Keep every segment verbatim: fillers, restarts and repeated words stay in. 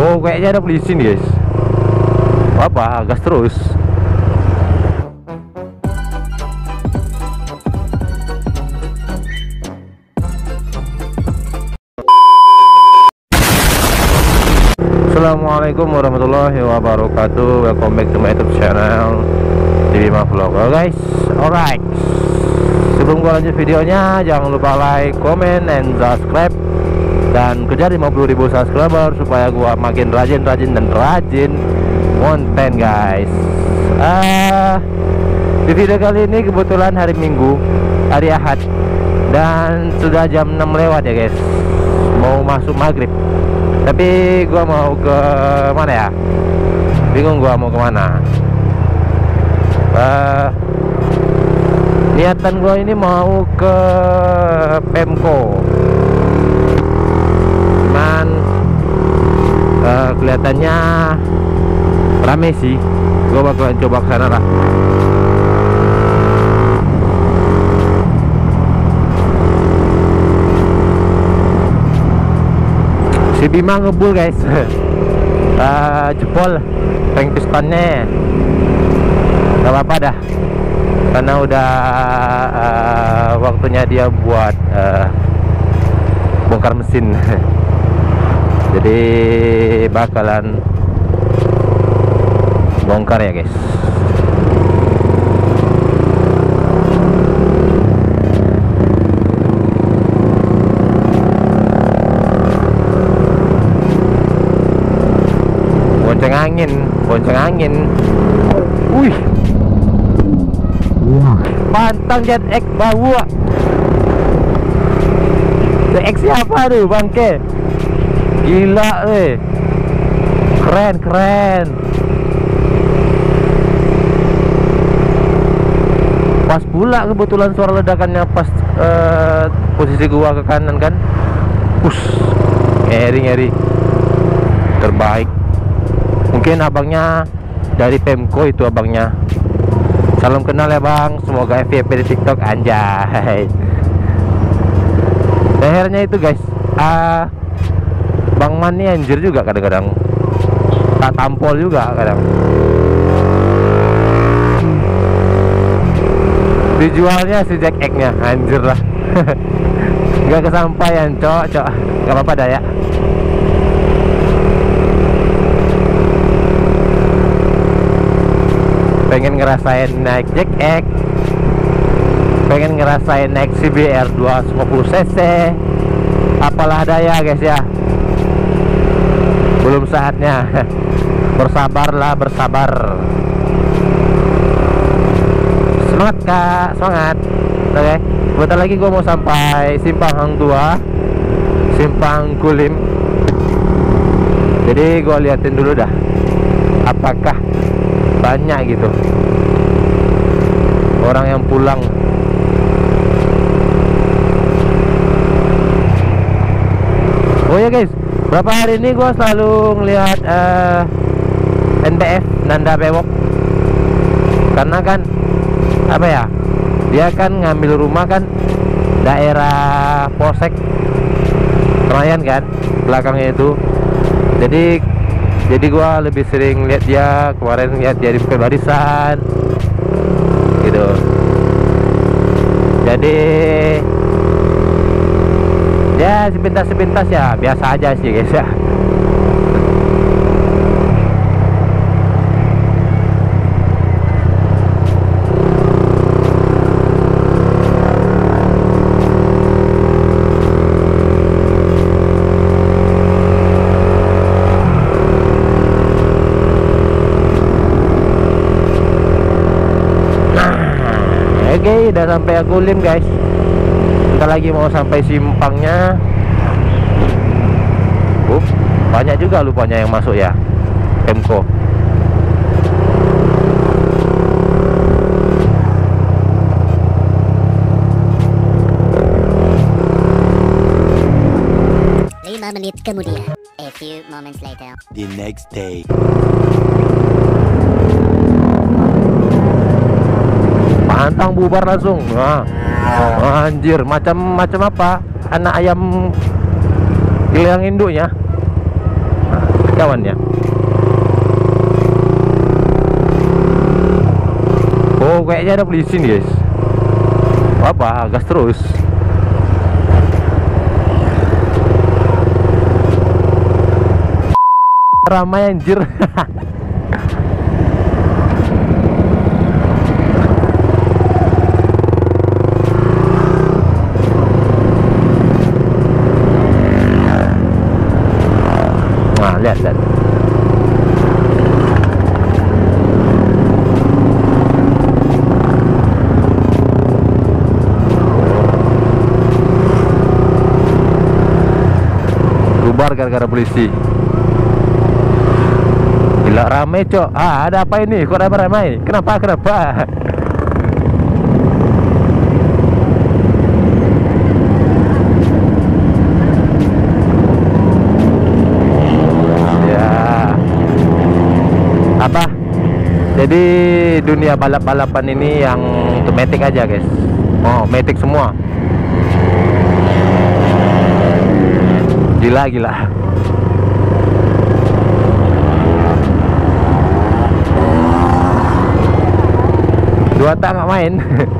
Oh, kayaknya ada polisi nih guys. Apa? Gas terus. Assalamualaikum warahmatullahi wabarakatuh. Welcome back to my YouTube channel T V Ma Vlog. Oh guys, alright. Sebelum gua lanjut videonya, jangan lupa like, comment, and subscribe, dan kejar lima puluh ribu subscriber supaya gua makin rajin-rajin dan rajin konten guys. Ah, di video kali ini kebetulan hari Minggu, hari Ahad, dan sudah jam enam lewat ya guys. Mau masuk maghrib. Tapi gua mau ke mana ya? Bingung gua mau kemana. Uh, niatan gua ini mau ke Pemko. Cuman uh, kelihatannya rame sih. Gua bakalan coba ke sana lah. Si Bima ngebul guys. uh, Jebol tank pistonnya. Gak apa-apa dah, karena udah uh, waktunya dia buat uh, bongkar mesin. Jadi bakalan bongkar ya guys. Bonceng angin, bonceng angin. Wih, pantang Jet X bawa. Jet X siapa tuh bangke? Gila eh, keren keren. Pas pula kebetulan suara ledakannya pas uh, posisi gua ke kanan kan. Push, ngeri ngeri. Terbaik. Mungkin abangnya dari Pemko itu abangnya. Salam kenal ya bang, semoga F Y P di TikTok anjay. Lehernya itu guys, ah, Bang Man ini anjir juga kadang-kadang. Tak tampol juga kadang. Dijualnya si Jack X nya anjir lah. Gak kesampaian cok cok. Gak apa-apa dah ya. Pengen ngerasain naik Jack X, pengen ngerasain naik C B R dua ratus lima puluh cc, apalah daya guys ya. Belum saatnya. Bersabarlah, bersabar. Semangat kak, semangat. Oke, bentar lagi gue mau sampai Simpang Hang Tua, Simpang Kulim. Jadi gue liatin dulu dah, apakah banyak gitu orang yang pulang. Oh ya guys, berapa hari ini gua selalu ngelihat uh, N B F Nanda Bewok, karena kan apa ya, dia kan ngambil rumah kan daerah Polsek Senayan kan belakangnya itu. Jadi Jadi gua lebih sering lihat dia, kemarin lihat dia di barisan gitu. Jadi ya sepintas-sepintas ya, biasa aja sih guys ya. Oke, udah sampai Kulim guys. Bentar lagi mau sampai simpangnya. Uh, banyak juga lupanya yang masuk ya, Pemko. Lima menit kemudian, a few moments later. The next day. Pantang bubar langsung. Nah, anjir, macam macam apa? Anak ayam hilang induknya. Nah, kawannya. Oh, kayaknya ada polisi nih guys. Apa? Gas terus. Ramai anjir. Nah, lihat lihat. Bubar gara-gara polisi. Gila ramai cok. Ah, ada apa ini? Kok ramai-ramai? Kenapa? Kenapa? Ya. Apa? Jadi dunia balap-balapan ini yang untuk matic aja guys. Oh, matic semua. Gila gila. Dua tak nggak main.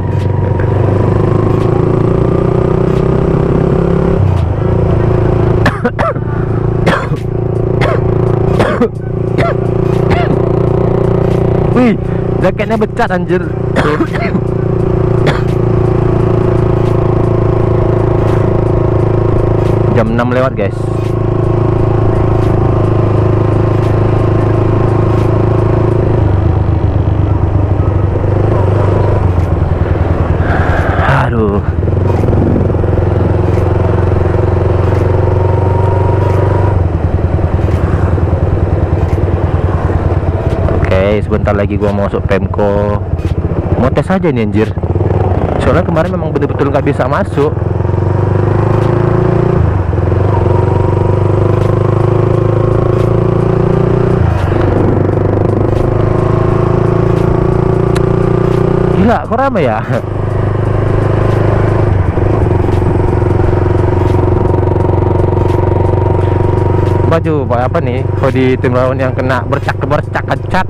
Wih, jaketnya becat anjir. Jam enam lewat guys. Aduh. Oke, sebentar lagi gua mau masuk Pemko. Mau tes aja nih anjir. Soalnya kemarin memang betul-betul nggak bisa masuk. Gila, kok ramai ya? Baju pak apa nih? Kok di tim lawan yang kena bercak bercak cat.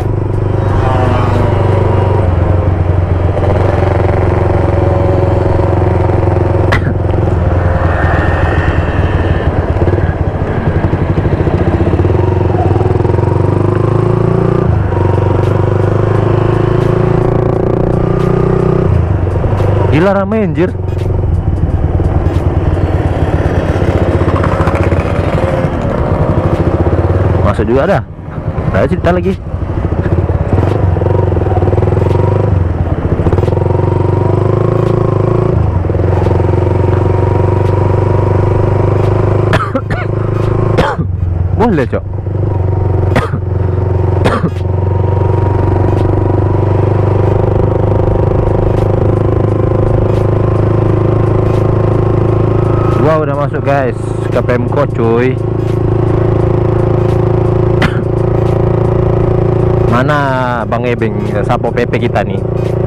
Gila ramai anjir. Masuk juga ada. Ada cerita lagi. Boleh cok. Gua udah masuk guys ke Pemko cuy. Mana Bang Ebeng, Sapo P P kita nih.